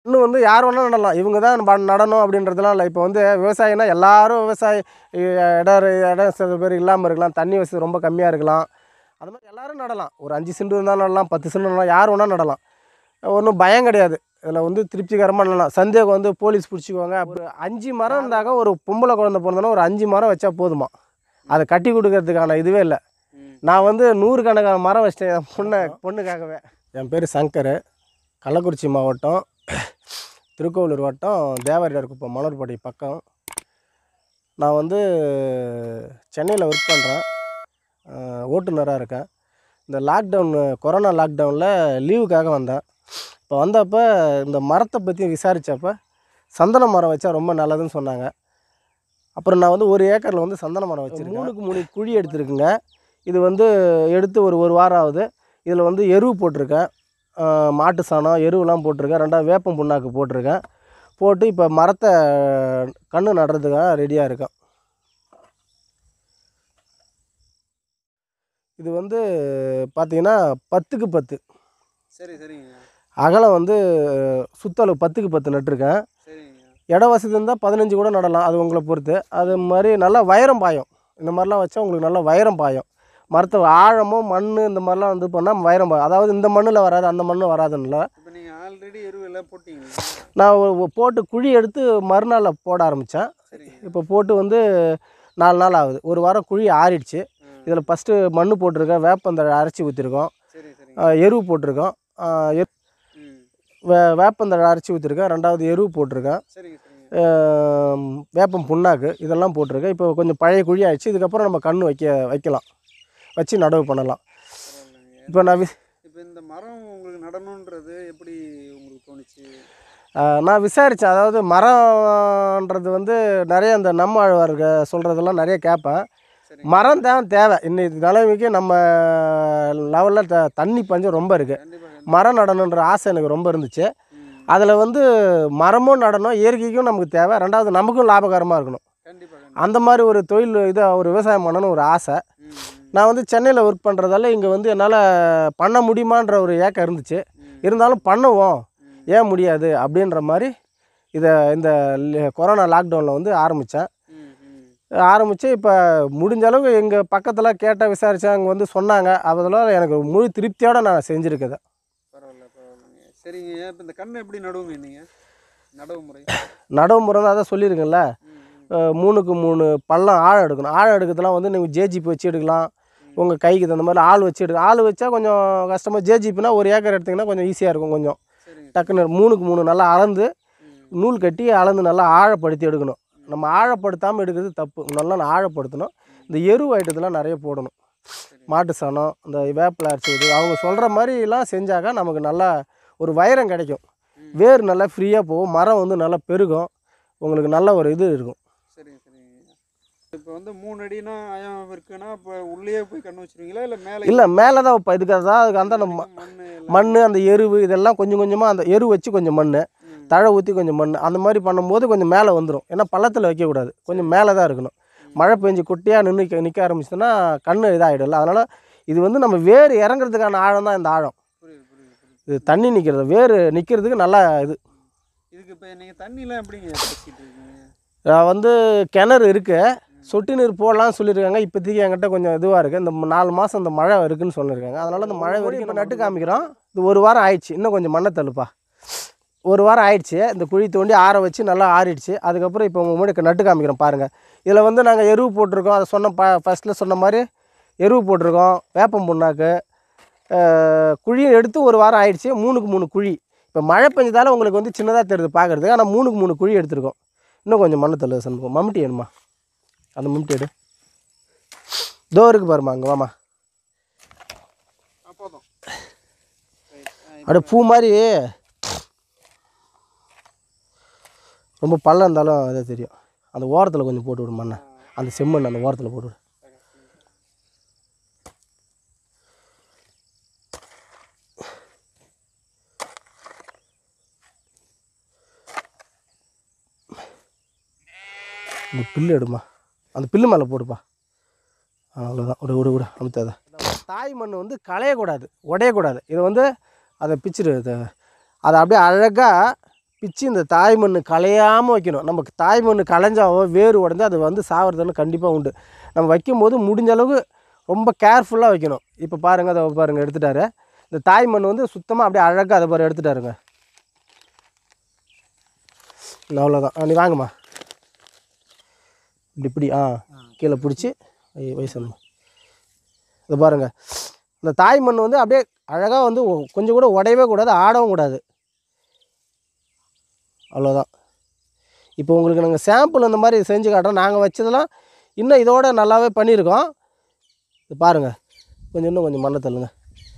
இன்னும் வந்து யார் வேணாலும் நடலாம். இவங்க தான் நடணும் அப்படின்றதுலாம் இல்லை. இப்போ வந்து விவசாயம்னா எல்லாரும் இடம் சில பேர் இல்லாமல் இருக்கலாம். தண்ணி வசதி ரொம்ப கம்மியாக இருக்கலாம். அது மாதிரி எல்லோரும் நடலாம். ஒரு 5 சென்ட் இருந்தாலும் நடலாம், 10 சென்ட் நடலாம், யார் வேணால் நடலாம். ஒன்றும் பயம் கிடையாது. இதில் வந்து திருப்திகரமாக நடலாம். சந்தேகம் வந்து போலீஸ் பிடிச்சிக்குவாங்க. ஒரு 5 மரம் இருந்தாக்க ஒரு பொம்பளை குழந்தை பிறந்தனா ஒரு 5 மரம் வச்சா போதுமா. அதை கட்டி கொடுக்கறதுக்கான இதுவே இல்லை. நான் வந்து 100 கணக்கான மரம் வச்சிட்டேன் என் பொண்ணுக்காகவே. என் பேர் சங்கர், கள்ளக்குறிச்சி மாவட்டம், திருக்கோவிலூர் வட்டம், தேவரியார் குப்பம், மலர்பாடி பக்கம். நான் வந்து சென்னையில் ஒர்க் பண்ணுறேன், ஓட்டுநராக இருக்கேன். இந்த கொரோனா லாக்டவுனில் லீவுக்காக வந்தேன். இப்போ வந்தப்போ இந்த மரத்தை பற்றி விசாரித்தப்போ சந்தன மரம் வச்சா ரொம்ப நல்லதுன்னு சொன்னாங்க. அப்புறம் நான் வந்து 1 ஏக்கரில் வந்து சந்தன மரம் வச்சுருக்கேன். 3க்கு 3 குழி எடுத்துருக்குங்க. இது வந்து எடுத்து ஒரு வாரம் ஆகுது. இதில் வந்து எருவு போட்டிருக்கேன், மாட்டு சாணம் எருவுலாம் போட்டிருக்கேன். 2வது வேப்பம் புண்ணாக்கு போட்டிருக்கேன். போட்டு இப்போ மரத்தை கன்று நடுறதுக்காக ரெடியாக இருக்கேன். இது வந்து பார்த்திங்கன்னா 10க்கு 10. சரி சரிங்க. அகலம் வந்து சுற்றளவு 10க்கு 10 நட்டுருக்கேன். இட வசதி இருந்தால் 15 கூட நடலாம், அது உங்களை பொறுத்து. அது மாதிரி நல்லா வைரம் பாயும். இந்த மாதிரிலாம் வச்சா உங்களுக்கு நல்லா வைரம் பாயும். மரத்தை ஆழமும் மண் இந்த மாதிரிலாம் வந்து பண்ணால் வைரம் பாயும். அதாவது இந்த மண்ணில் வராது, அந்த மண்ணு வராதுன்னு. இப்போ நீங்கள் ஆல்ரெடி எருவெல்லாம் போட்டிங்க? நான் போட்டு குழி எடுத்து மறுநாள் போட ஆரம்பித்தேன். இப்போ போட்டு வந்து 4 நாள் ஆகுது. ஒரு வாரம் குழி ஆறிடுச்சு. இதில் ஃபஸ்ட்டு மண் போட்டிருக்கேன், வேப்பந்தழை அரைச்சி ஊற்றிருக்கோம், எருவு போட்டிருக்கோம், வேப்பந்தழை அரைச்சி ஊற்றிருக்கேன், 2வது எருவு போட்டிருக்கேன், வேப்பம் புண்ணாக்கு இதெல்லாம் போட்டிருக்கேன். இப்போ கொஞ்சம் பழைய குழி ஆகிடுச்சு. இதுக்கப்புறம் நம்ம கன்று வைக்கலாம், வச்சு நடவு பண்ணலாம். இப்போ இந்த மரம் உங்களுக்கு நடணுன்றது எப்படி உங்களுக்கு தோணுச்சு? நான் விசாரித்தேன். அதாவது மரம்ன்றது வந்து நிறைய இந்த நம்ம ஆழ்வார்க சொல்கிறதெல்லாம் நிறைய கேட்பேன். மரம் தான் தேவை. இன்னைக்கு நிலைமைக்கு நம்ம லெவலில் தண்ணி பஞ்சம் ரொம்ப இருக்குது. மரம் நடணுன்ற ஆசை எனக்கு ரொம்ப இருந்துச்சு. அதில் வந்து மரமும் நடணும், இயற்கைக்கும் நமக்கு தேவை, 2வது நமக்கும் லாபகரமாக இருக்கணும். அந்த மாதிரி ஒரு தொழில் ஒரு விவசாயம் பண்ணணும்னு ஒரு ஆசை. நான் வந்து சென்னையில் ஒர்க் பண்ணுறதால இங்கே வந்து என்னால் பண்ண முடியுமான்ற ஒரு ஏக்கம் இருந்துச்சு. இருந்தாலும் பண்ணுவோம், ஏன் முடியாது அப்படின்ற மாதிரி இந்த கொரோனா லாக்டவுனில் வந்து ஆரம்பித்து இப்போ முடிஞ்ச அளவுக்கு எங்கள் பக்கத்தில் கேட்டால் விசாரித்தேன். அங்கே வந்து சொன்னாங்க. அதெல்லாம் எனக்கு முழு திருப்தியோடு நான் செஞ்சுருக்கேன். பரவாயில்ல பரவாயில்லைங்க. சரிங்க. இப்போ இந்த கன்று எப்படி நடுவுங்க நீங்கள்? நடவு முறை தான் அதான் சொல்லியிருக்கேன்ல. 3க்கு 3 பள்ளம் ஆழம் எடுக்கணும். ஆழம் எடுக்கிறதுலாம் வந்து நீங்கள் ஜேஜிபி வச்சு எடுக்கலாம், உங்கள் கைக்கு தகுந்த மாதிரி ஆள் வச்சு எடுக்கலாம். ஆள் வச்சா கொஞ்சம் கஷ்டமாக. ஜேஜிபினா 1 ஏக்கர் எடுத்திங்கன்னா கொஞ்சம் ஈஸியாக இருக்கும். கொஞ்சம் டக்குன்னு 3க்கு 3 நல்லா அளந்து நூல் கட்டி அளந்து நல்லா ஆழப்படுத்தி எடுக்கணும். நம்ம ஆழப்படுத்தாமல் எடுக்கிறது தப்பு. நல்லா ஆழப்படுத்தணும். இந்த எருவு ஐட்டத்தெலாம் நிறைய போடணும். மாட்டு சாணம், இந்த வேப்பிலை அரைச்சி அவங்க சொல்கிற மாதிரிலாம் செஞ்சாக்கா நமக்கு நல்லா ஒரு வைரம் கிடைக்கும். வேர் நல்லா ஃப்ரீயாக போகும், மரம் வந்து நல்லா பெருகும், உங்களுக்கு நல்ல ஒரு இது இருக்கும். சரிங்க சரிங்க. இப்போ வந்து 3 அடினா ஆயம் இருக்குன்னா இப்போ உள்ளே போய் கன்று வச்சுருவீங்களா இல்லை மேலே? இல்லை, மேலே தான் வைப்பேன். அதுக்கு அந்த மண் அந்த எருவு இதெல்லாம் கொஞ்சம் கொஞ்சமாக அந்த எரு வச்சு கொஞ்சம் மண் தழை ஊற்றி கொஞ்சம் மண் அந்த மாதிரி பண்ணும்போது கொஞ்சம் மேலே வந்துடும். ஏன்னா பள்ளத்தில் வைக்கக்கூடாது, கொஞ்சம் மேலே தான் இருக்கணும். மழை பெஞ்சு குட்டியாக நிற்க ஆரம்பிச்சுன்னா கன்று இதாகிடும்ல. அதனால் இது வந்து நம்ம வேர் இறங்குறதுக்கான ஆழம் தான் இந்த ஆழம். இது தண்ணி நிற்கிறது, வேர் நிற்கிறதுக்கு நல்லா இதுக்கு இப்போ நீங்கள் தண்ணிலாம் எப்படிங்க வச்சுட்டு இருக்கீங்க? வந்து கிணறு இருக்குது, சொட்டு நீர் போடலாம்னு சொல்லியிருக்காங்க. இப்போதைக்கு என்கிட்ட கொஞ்சம் இதுவாக இருக்குது. இந்த 4 மாதம் இந்த மழை இருக்குதுன்னு சொல்லியிருக்காங்க. அதனால் இந்த மழை வரைக்கும் இப்போ நட்டு காமிக்கிறோம். இது 1 வாரம் ஆயிடுச்சு. இன்னும் கொஞ்சம் மண்ணை தள்ளுப்பா. 1 வாரம் ஆயிடுச்சு. இந்த குழி தோண்டி ஆற வச்சு நல்லா ஆறிடுச்சு. அதுக்கப்புறம் இப்போ உங்கள் முன்னாடி நட்டு காமிக்கிறோம் பாருங்கள். இதில் வந்து நாங்கள் எருவு போட்டிருக்கோம். அதை ஃபஸ்ட்டில் சொன்ன மாதிரி எருவு போட்டிருக்கோம், வேப்பம் புண்ணாக்கு. குழியை எடுத்து 1 வாரம் ஆயிடுச்சு. 3க்கு 3 குழி. இப்போ மழை பெஞ்சதால் உங்களுக்கு வந்து சின்னதாக தெரியுது பார்க்குறதுக்கு. ஆனால் 3க்கு 3 குழி எடுத்துருக்கோம். இன்னும் கொஞ்சம் மண்ணை தள்ளு சண்முகம். மம்முட்டி வேணுமா? அந்த மம்முட்டி எடு. தோ இருக்குது பாருமா, அங்கே வாமா. அப்படியே பூ மாதிரி ரொம்ப பள்ளம் இருந்தாலும் அதே தெரியும். அந்த ஓரத்தில் கொஞ்சம் போட்டு விடு மண்ணை, அந்த செம்மண் அந்த ஓரத்தில் போட்டு விடு. இந்த பில்லு எடுமா, அந்த பில்லு மேலே போடுப்பா. அவ்வளோதான். விட அமுத்தாத. தாய் மண் வந்து களையக்கூடாது, உடையக்கூடாது. இதை வந்து அதை பிச்சுடு, அதை அப்படியே அழகாக பிச்சு இந்த தாய் மண் களையாமல் வைக்கணும். நமக்கு தாய் மண் களைஞ்சாவோ வேறு உடஞ்சி அது வந்து சாவறதுன்னு கண்டிப்பாக உண்டு. நம்ம வைக்கும்போது முடிஞ்ச அளவுக்கு ரொம்ப கேர்ஃபுல்லாக வைக்கணும். இப்போ பாருங்கள், அதை பாருங்கள் எடுத்துட்டாரு. இந்த தாய் மண் வந்து சுத்தமாக அப்படியே அழகாக அதை பாரு எடுத்துட்டாருங்க. அவ்வளோதான். நீ வாங்கம்மா, இப்படி கீழே பிடிச்சி வயசம்மா. இதை பாருங்கள், இந்த தாய் மண் வந்து அப்படியே அழகாக வந்து கொஞ்சம் கூட உடையவே கூடாது, ஆடவும் கூடாது. அவ்வளோதான். இப்போ உங்களுக்கு நாங்கள் சாம்பிள் இந்த மாதிரி செஞ்சு காட்டுறோம். நாங்கள் வச்சதெல்லாம் இன்னும் இதோட நல்லாவே பண்ணியிருக்கோம். இது பாருங்கள், இன்னும் கொஞ்சம் மண்ணை தள்ளுங்க.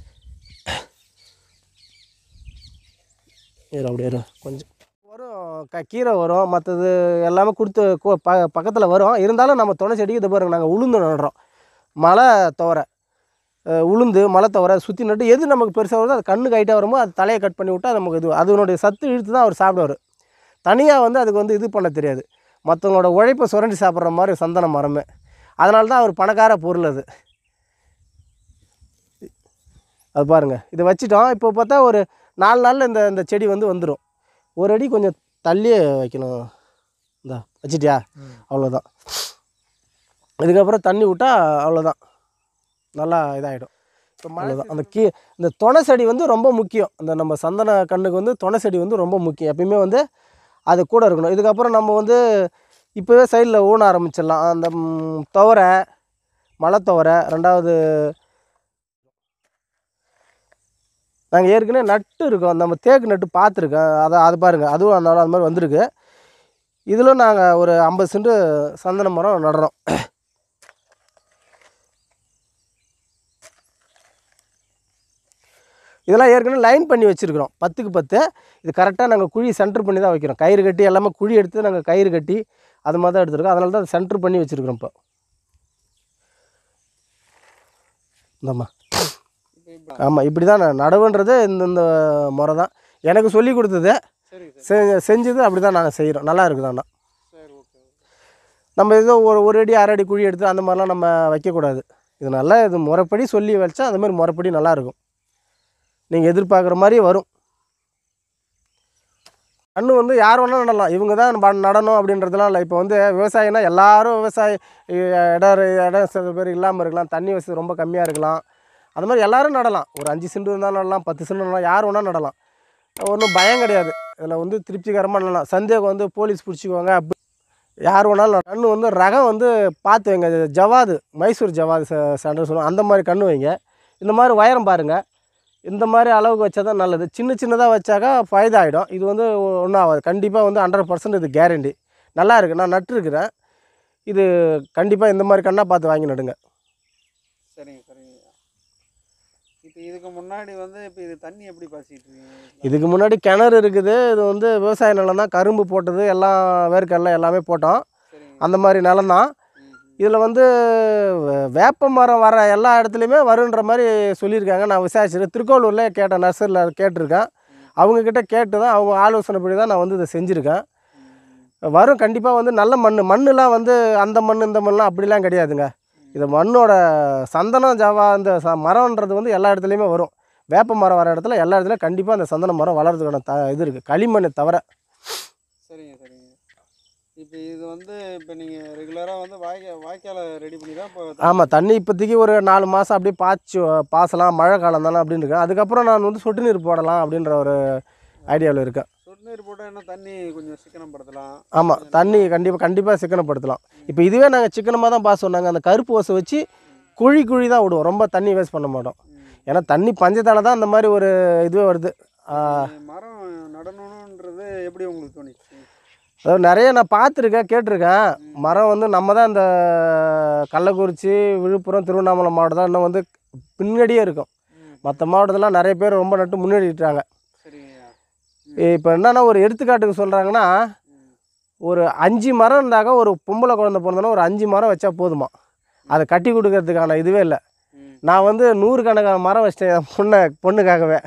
அப்படியே கொஞ்சம் வரும், கீரை வரும், மற்றது எல்லாமே கொடுத்து பக்கத்தில் வரும். இருந்தாலும் நம்ம துணை செடிக்கு இதை பாருங்கள், நாங்கள் உளுந்து நடுறோம். மலை துவரை, உளுந்து, மலை துவரை சுற்றி நட்டு எது நமக்கு பெருசாக வருதோ அது கண்ணுக்கு ஹைட்டாக வரும்போது அது தலையை கட் பண்ணி விட்டால் நமக்கு இது அதனுடைய சத்து இழுத்து தான் அவர் சாப்பிடுவார். தனியாக வந்து அதுக்கு வந்து இது பண்ண தெரியாது. மற்றவங்களோட உழைப்பை சுரண்டி சாப்பிட்ற மாதிரி சந்தன மரமே. அதனால தான் அவர் பணக்கார பொருள் அது. அது பாருங்கள், இதை வச்சுட்டோம். இப்போ பார்த்தா ஒரு 4 நாளில் இந்த செடி வந்து வந்துடும். ஒரு அடி கொஞ்சம் தள்ளியே வைக்கணும். இந்த வச்சிட்டியா, அவ்வளோதான். இதுக்கப்புறம் தண்ணி விட்டால் அவ்வளோதான், நல்லா இதாகிடும். இப்போ மழை தான். இந்த துணை செடி வந்து ரொம்ப முக்கியம். இந்த நம்ம சந்தன கண்ணுக்கு வந்து துணை செடி வந்து ரொம்ப முக்கியம். எப்பயுமே வந்து அது கூட இருக்கணும். இதுக்கப்புறம் நம்ம வந்து இப்போவே சைடில் ஊன ஆரம்பிச்சிடலாம். அந்த துவரை, மலை துவரை, 2வது நாங்கள் ஏற்கனவே நட்டு இருக்கோம். நம்ம தேக்கு நட்டு பார்த்துருக்கேன். அது பாருங்கள், அதுவும் அதனால அது மாதிரி வந்திருக்கு. இதில் நாங்கள் ஒரு 50 சென்ட் சந்தன மரம் நடுறோம். இதெல்லாம் ஏற்கனவே லைன் பண்ணி வச்சுருக்கிறோம், 10க்கு 10. இது கரெக்டாக நாங்கள் குழி சென்டர் பண்ணி தான் வைக்கிறோம். கயிறு கட்டி எல்லாமே குழி எடுத்து நாங்கள் கயிறு கட்டி அது மாதிரி தான் எடுத்துருக்கோம். அதனால தான் சென்டர் பண்ணி வச்சுருக்கிறோம். இப்போ இந்தம்மா, ஆமாம், இப்படி தான் நான் நடவுன்றது இந்த முறை தான் எனக்கு சொல்லி கொடுத்தது. செஞ்சது அப்படி தான் நாங்கள் செய்கிறோம். நல்லா இருக்குதாண்ணா. நம்ம ஏதோ ஒரு அடி 1/2 அடி குழி எடுத்து அந்த மாதிரிலாம் நம்ம வைக்கக்கூடாது. இது நல்லா இது முறைப்படி சொல்லி வச்சா அதுமாதிரி முறைப்படி நல்லாயிருக்கும். நீங்கள் எதிர்பார்க்குற மாதிரி வரும். கன்று வந்து யார் வேணாலும் நடலாம். இவங்க தான் நடணும் அப்படின்றதுலாம் இல்லை. இப்போ வந்து விவசாயம்னா எல்லோரும் இடம் சில பேர் இல்லாமல் இருக்கலாம், தண்ணி வசதி ரொம்ப கம்மியாக இருக்கலாம். அது மாதிரி எல்லோரும் நடலாம். ஒரு 5 சென்ட் இருந்தாலும் நடலாம், 10 சென்ட் நடலாம், யார் வேணால் நடலாம். ஒன்றும் பயம் கிடையாது. இதில் வந்து திருப்திகரமாக நடலாம். சந்தேகம் வந்து போலீஸ் பிடிச்சிக்குவாங்க அப்படி யார் வேணாலும். கன்று வந்து ரகம் வந்து பார்த்து வைங்க. ஜவாது, மைசூர் ஜவாது சண்டை சொல்லுவோம், அந்த மாதிரி கன்று வைங்க. இந்த மாதிரி உயரம் பாருங்கள். இந்த மாதிரி அளவுக்கு வச்சா தான் நல்லது. சின்னதாக வச்சாக்கா ஃபைதாகிடும். இது வந்து ஒன்றும் ஆகாது. கண்டிப்பாக வந்து 100% இது கேரண்டி. நல்லா இருக்குது. நான் நட்டுருக்கிறேன். இது கண்டிப்பாக இந்த மாதிரி கண்ணாக பார்த்து வாங்கி நடுங்க. சரிங்க. இப்போ இதுக்கு முன்னாடி வந்து இப்போ இது தண்ணி எப்படி பாய்ச்சிட்டு இருக்கீங்க? இதுக்கு முன்னாடி கிணறு இருக்குது. இது வந்து விவசாய நிலம் தான். கரும்பு போட்டது எல்லாம், வேர்க்கடலை எல்லாமே போட்டோம். அந்த மாதிரி நிலம் தான். இதில் வந்து வேப்ப மரம் வர எல்லா இடத்துலையுமே வருன்ற மாதிரி சொல்லியிருக்காங்க. நான் விசாரிச்சிருக்கேன். திருக்கோளூரில் கேட்டேன், நர்சரியில் கேட்டிருக்கேன். அவங்கக்கிட்ட கேட்டு தான், அவங்க ஆலோசனைப்படி தான் நான் வந்து இதை செஞ்சுருக்கேன். வரும் கண்டிப்பாக. வந்து நல்ல மண்ணுலாம் வந்து அந்த மண் இந்த மண்லாம் அப்படிலாம் கிடையாதுங்க. இது மண்ணோட சந்தனம் ஜவா இந்த மரம்ன்றது வந்து எல்லா இடத்துலையுமே வரும். வேப்ப மரம் வர இடத்துல எல்லா இடத்துலையும் கண்டிப்பாக அந்த சந்தன மரம் வளர்றதுக்கான இது இருக்குது, களிமண்ணை தவிர. சரிங்க. இப்போ இது வந்து இப்போ நீங்கள் ரெகுலராக வந்து வாய்க்காலை ரெடி பண்ணி தான் இப்போ? ஆமாம், தண்ணி இப்போதைக்கு ஒரு 4 மாதம் அப்படியே பாசலாம், மழை காலம் தானே அப்படின்னு இருக்கேன். அதுக்கப்புறம் நான் வந்து சொட்டு நீர் போடலாம் அப்படின்ற ஒரு ஐடியாவில் இருக்கேன். சொட்டு நீர் போட்டால் என்ன தண்ணி கொஞ்சம் சிக்கனப்படுத்தலாம்? ஆமாம், தண்ணி கண்டிப்பாக சிக்கனப்படுத்தலாம். இப்போ இதுவே நாங்கள் சிக்கனமாக தான் பாஸ் சொன்னாங்க. அந்த கருப்பு ஓசை வச்சு குழி தான் விடுவோம். ரொம்ப தண்ணி வேஸ்ட் பண்ண மாட்டோம். ஏன்னா தண்ணி பஞ்சத்தால் தான் அந்த மாதிரி ஒரு இதுவே வருது. மரம் நடணுன்றது எப்படி உங்களுக்கு தோணுச்சு? அதாவது நிறைய நான் பார்த்துருக்கேன், கேட்டிருக்கேன். மரம் வந்து நம்ம தான் இந்த கள்ளக்குறிச்சி, விழுப்புரம், திருவண்ணாமலை மாவட்டம் தான் இன்னும் வந்து பின்னாடியே இருக்கும். மற்ற மாவட்டத்திலாம் நிறைய பேர் ரொம்ப நட்டு முன்னேறிட்டாங்க. இப்போ என்னென்னா ஒரு எடுத்துக்காட்டுக்கு சொல்கிறாங்கன்னா, ஒரு 5 மரம் இருந்தாக்கா ஒரு பொம்பளை குழந்தை பிறந்தோன்னா ஒரு 5 மரம் வச்சா போதுமா. அதை கட்டி கொடுக்கறதுக்கான இதுவே இல்லை. நான் வந்து 100 கணக்கான மரம் வச்சிட்டேன் என் பொண்ணுக்காகவே.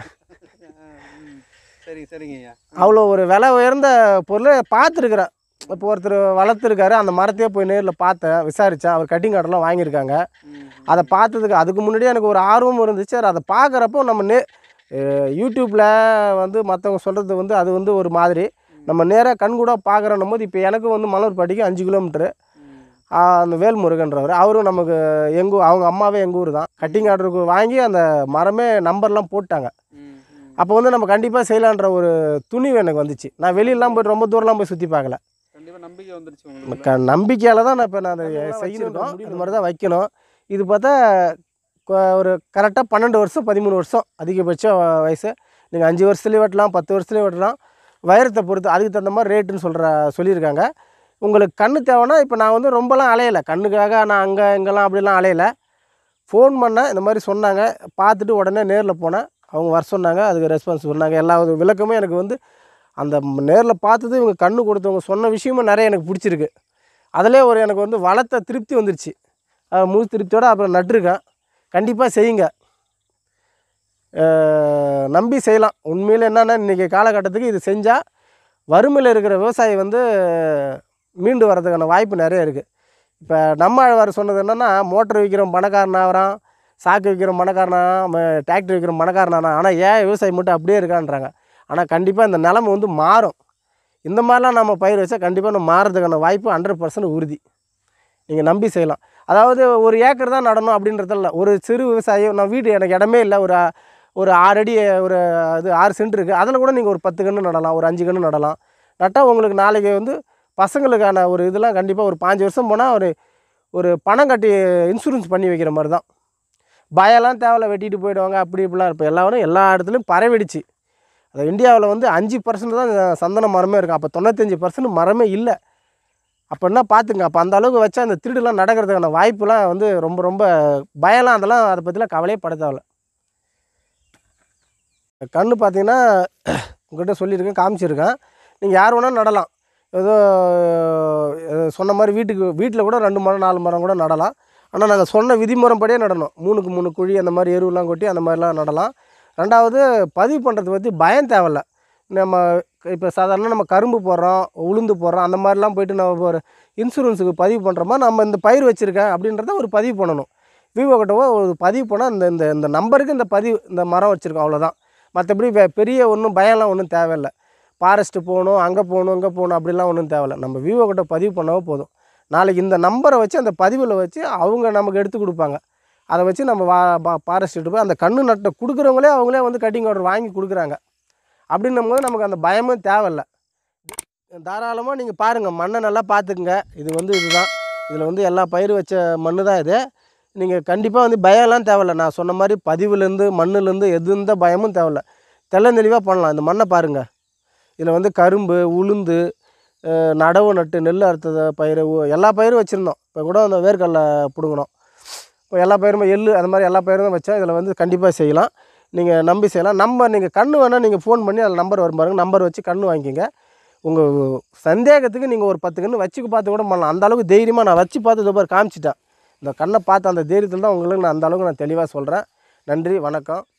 சரிங்க. அவ்வளோ ஒரு விலை உயர்ந்த பொருளை பார்த்துருக்குறேன். இப்போ ஒருத்தர் வளர்த்துருக்காரு, அந்த மரத்தையே போய் நேரில் பார்த்தேன், விசாரித்தேன். அவர் கட்டிங் கார்டெலாம் வாங்கியிருக்காங்க. அதை பார்த்ததுக்கு அதுக்கு முன்னாடியே எனக்கு ஒரு ஆர்வமும் இருந்துச்சு. அதை பார்க்குறப்போ நம்ம யூடியூப்பில் வந்து மற்றவங்க சொல்கிறது வந்து அது வந்து ஒரு மாதிரி. நம்ம நேராக கண்கூட பார்க்குறோன்னும் போது இப்போ எனக்கு வந்து மலர்பாட்டிக்கு 5 கிலோமீட்டரு. அந்த வேல்முருகன்றவர் அவரும் நமக்கு அவங்க அம்மாவே எங்கள் ஊர் தான். கட்டிங் ஆர்டருக்கு வாங்கி அந்த மரமே நம்பர்லாம் போட்டாங்க. அப்போ வந்து நம்ம கண்டிப்பாக செய்யலான்ற ஒரு துணிவு எனக்கு வந்துச்சு. நான் வெளியெல்லாம் போய்ட்டு ரொம்ப தூரம்லாம் போய் சுற்றி பார்க்கல. கண்டிப்பாக நம்பிக்கை வந்துருச்சு உங்களுக்கு. நம்பிக்கையால் தான் நான் இப்போ நான் அதை செய்யணும். இது மாதிரி தான் வைக்கணும். இது பார்த்தா ஒரு கரெக்டாக 12 வருஷம் 13 வருஷம் அதிகபட்ச வயசு. நீங்கள் 5 வருஷத்துலேயும் வெட்டலாம், 10 வருஷத்துலேயும் வெட்டலாம். வைரத்தை பொறுத்து அதுக்கு தகுந்த மாதிரி ரேட்டுன்னு சொல்லியிருக்காங்க. உங்களுக்கு கன்று தேவைன்னா இப்போ நான் வந்து ரொம்பலாம் அலையலை, கண்ணுக்காக நான் அங்கே இங்கெல்லாம் அப்படிலாம் அலையலை. ஃபோன் பண்ணேன், இந்த மாதிரி சொன்னாங்க. பார்த்துட்டு உடனே நேரில் போனேன். அவங்க வர சொன்னாங்க, அதுக்கு ரெஸ்பான்ஸ் சொன்னாங்க. எல்லா விளக்கமும் எனக்கு வந்து அந்த நேரில் பார்த்தது இவங்க கன்று கொடுத்தவங்க சொன்ன விஷயமும் நிறைய எனக்கு பிடிச்சிருக்கு. அதிலே எனக்கு வந்து வளர்த்த திருப்தி வந்துருச்சு. முழு திருப்தியோடு அப்புறம் நட்டுருக்கேன். கண்டிப்பாக செய்யுங்க, நம்பி செய்யலாம். உண்மையில் என்னென்னா இன்றைக்கி காலகட்டத்துக்கு இது செஞ்சால் வறுமையில் இருக்கிற விவசாயி வந்து மீண்டு வர்றதுக்கான வாய்ப்பு நிறைய இருக்குது. இப்போ நம்ம ஆழ்வார் சொன்னது என்னென்னா, மோட்டர் விற்கிறோம் பணக்காரனாகிறான், சாக்கு விற்கிறோம் பணக்காரனாக, டிராக்டர் விற்கிறோம் பணக்காரனானா. ஆனால் ஏன் விவசாயி மட்டும் அப்படியே இருக்கான்றாங்க. ஆனால் கண்டிப்பாக இந்த நிலைமை வந்து மாறும். இந்த மாதிரிலாம் நம்ம பயிர் வச்சா கண்டிப்பாக நம்ம மாறுறதுக்கான வாய்ப்பு 100% உறுதி. நீங்கள் நம்பி செய்யலாம். அதாவது ஒரு ஏக்கர் தான் நடணும் அப்படின்றதில்ல. ஒரு சிறு விவசாயி, நான் வீடு எனக்கு இடமே இல்லை, ஒரு 6 அடி ஒரு 6 சென்ட் இருக்குது. அதில் கூட நீங்கள் ஒரு 10 கன்று நடலாம், ஒரு 5 கன்று நடலாம். நட்டால் உங்களுக்கு நாளைக்கு வந்து பசங்களுக்கான ஒரு இதெல்லாம் கண்டிப்பாக ஒரு 5 வருஷம் போனால் ஒரு பணம் கட்டி இன்சூரன்ஸ் பண்ணி வைக்கிற மாதிரி தான். பயம்லாம் தேவையில்ல, வெட்டிட்டு போயிடுவாங்க அப்படி இப்படிலாம். இப்போ எல்லா இடத்துலையும் பரவிடுச்சு. அது இந்தியாவில் வந்து 5% தான் சந்தன மரமே இருக்கும். அப்போ 95% மரமே இல்லை. அப்போ என்ன பார்த்துங்க. அப்போ அந்த அளவுக்கு வச்சா அந்த திருடுலாம் நடக்கிறதுக்கான வாய்ப்புலாம் வந்து ரொம்ப ரொம்ப பயம்லாம் அதெல்லாம் அதை பற்றிலாம் கவலையே பட தேவையில்ல. கன்று பார்த்தீங்கன்னா உங்கள்கிட்ட சொல்லியிருக்கேன், காமிச்சிருக்கேன். நீங்கள் யார் வேணாலும் நடலாம். ஏதோ சொன்ன மாதிரி வீட்டில் கூட 2 மரம் 4 மரம் கூட நடலாம். ஆனால் நாங்கள் சொன்ன விதிமுறைப்படியே நடணும். 3க்கு 3 குழி அந்த மாதிரி எருவெலாம் கொட்டி அந்த மாதிரிலாம் நடலாம். 2வது பதிவு பண்ணுறது பற்றி பயம் தேவையில்ல. நம்ம இப்போ சாதாரண நம்ம கரும்பு போடுறோம், உளுந்து போடுறோம், அந்த மாதிரிலாம் போய்ட்டு நம்ம ஒரு இன்சூரன்ஸுக்கு பதிவு பண்ணுறோமா, நம்ம இந்த பயிர் வச்சுருக்கேன் அப்படின்றத ஒரு பதிவு பண்ணணும். விவோ கிட்டவோ ஒரு பதிவு பண்ணால் இந்த நம்பருக்கு இந்த மரம் வச்சுருக்கோம், அவ்வளோதான். மற்றபடி பெரிய ஒன்றும் பயம்லாம் ஒன்றும் தேவையில்லை. ஃபாரஸ்ட்டு போகணும், அங்கே போகணும், இங்கே போகணும் அப்படிலாம் ஒன்றும் தேவையில்ல. நம்ம விவோ கிட்ட பதிவு பண்ணவோ போதும். நாளைக்கு இந்த நம்பரை வச்சு அந்த பதிவில் வச்சு அவங்க நமக்கு எடுத்து கொடுப்பாங்க. அதை வச்சு நம்ம ஃபாரஸ்ட் எடுத்து போய் அந்த கன்று நட்டை கொடுக்குறவங்களே அவங்களே வந்து கட்டிங் ஆர்டர் வாங்கி கொடுக்குறாங்க. அப்படின்னும் போது நமக்கு அந்த பயமும் தேவையில்லை. தாராளமாக நீங்கள் பாருங்கள், மண்ணை நல்லா பார்த்துக்குங்க. இதுதான், இதில் வந்து எல்லா பயிர் வச்ச மண் தான் இது. நீங்கள் கண்டிப்பாக வந்து பயம்லாம் தேவையில்லை. நான் சொன்ன மாதிரி பதிவுலேருந்து மண்ணுலேருந்து எந்த பயமும் தேவையில்லை. தெளிவாக பண்ணலாம். இந்த மண்ணை பாருங்கள். இதில் வந்து கரும்பு, உளுந்து, நடவு நட்டு, நெல் அறுத்தத பயிர், எல்லா பயிரும் வச்சுருந்தோம். இப்போ கூட அந்த வேர்க்கடலை பிடுங்கணும். இப்போ எல்லா பயிருமே எள்ளு அந்த மாதிரி எல்லா பயிரும் தான் வச்சோம். இதில் வந்து கண்டிப்பாக செய்யலாம். நீங்கள் நம்பி செய்யலாம். நீங்கள் கன்று வேணால் நீங்கள் ஃபோன் பண்ணி அதில் நம்பர் வரும் பாருங்கள், நம்பர் வச்சு கன்று வாங்கிக்கோங்க. உங்கள் சந்தேகத்துக்கு நீங்கள் ஒரு 10 கன்று வச்சு பார்த்து கூட பண்ணலாம். அந்த அளவுக்கு தைரியமாக நான் வச்சு பார்த்து இதோ காமிச்சிட்டேன். இந்த கண்ணை பார்த்து அந்த தைரியத்தில் தான் உங்களுக்கு நான் அந்த அளவுக்கு நான் தெளிவாக சொல்கிறேன். நன்றி, வணக்கம்.